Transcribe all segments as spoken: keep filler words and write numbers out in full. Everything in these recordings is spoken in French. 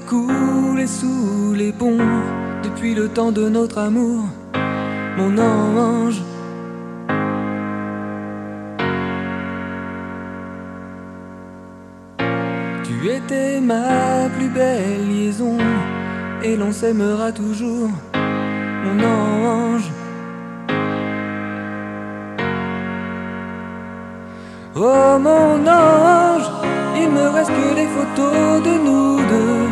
coulé sous les ponts depuis le temps de notre amour, mon ange. Tu étais ma plus belle liaison et l'on s'aimera toujours, mon ange. Oh mon ange, il me reste que les photos de nous deux,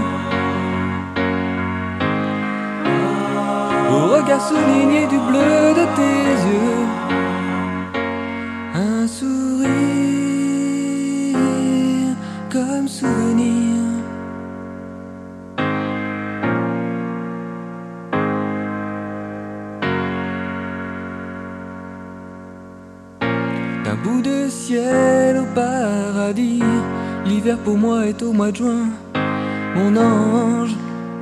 au regard souligné du bleu de tes yeux, un sourire comme souvenir. D'un bout de ciel au paradis, l'hiver pour moi est au mois de juin, mon ange.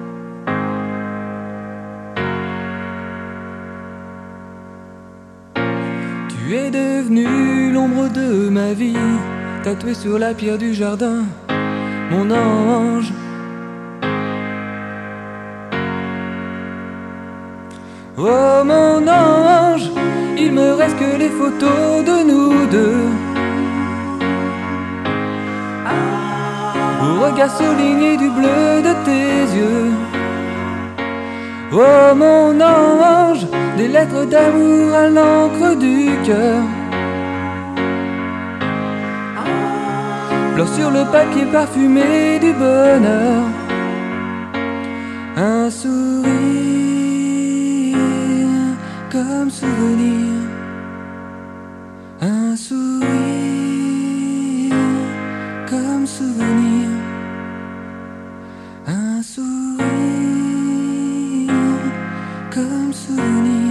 Tu es devenu l'ombre de ma vie, tatouée sur la pierre du jardin, mon ange. Oh mon ange, il me reste que les photos de nous deux, au regard souligné du bleu de tes yeux. Oh mon ange, des lettres d'amour à l'encre du cœur, pleure sur le papier parfumé du bonheur, un sourire comme souvenir, un sourire comme souvenir, un sourire comme souvenir.